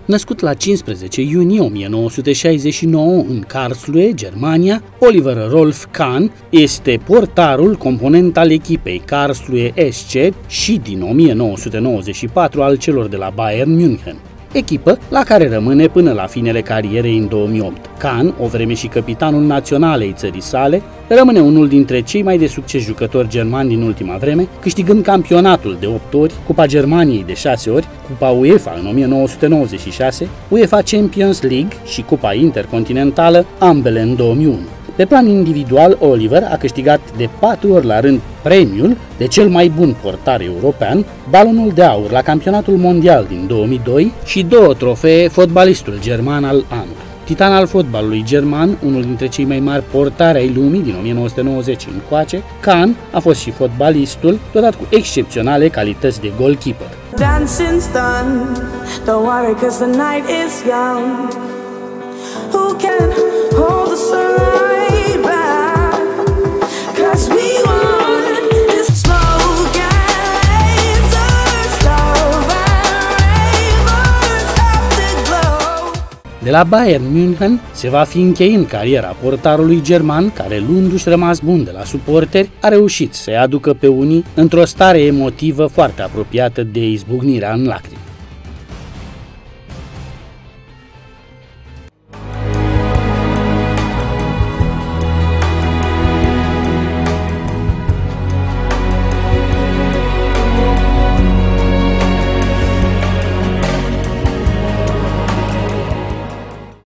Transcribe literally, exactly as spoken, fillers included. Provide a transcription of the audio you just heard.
Născut la cincisprezece iunie o mie nouă sute șaizeci și nouă în Karlsruhe, Germania, Oliver Rolf Kahn este portarul component al echipei Karlsruhe S C și din o mie nouă sute nouăzeci și patru al celor de la Bayern München, echipă la care rămâne până la finele carierei în două mii opt. Kahn, o vreme și capitanul național ai țării sale, rămâne unul dintre cei mai de succes jucători germani din ultima vreme, câștigând campionatul de opt ori, Cupa Germaniei de șase ori, Cupa UEFA în o mie nouă sute nouăzeci și șase, UEFA Champions League și Cupa Intercontinentală, ambele în două mii unu. Pe plan individual, Oliver a câștigat de patru ori la rând premiul de cel mai bun portar european, balonul de aur la campionatul mondial din două mii doi și două trofee fotbalistul german al anului. Titan al fotbalului german, unul dintre cei mai mari portari ai lumii din o mie nouă sute nouăzeci încoace, Kahn a fost și fotbalistul, dotat cu excepționale calități de goalkeeper. Dancing's done, don't worry 'cause the night is young. Who can hold the sunlight back? 'Cause we want this smoke and lasers, love and rainbows afterglow. De la Bayern München se va fi încheiând cariera portarului german, care, luându-și rămas bun de la suporteri, a reușit să-i aducă pe unii într-o stare emotivă foarte apropiată de izbucnirea în lacrimi.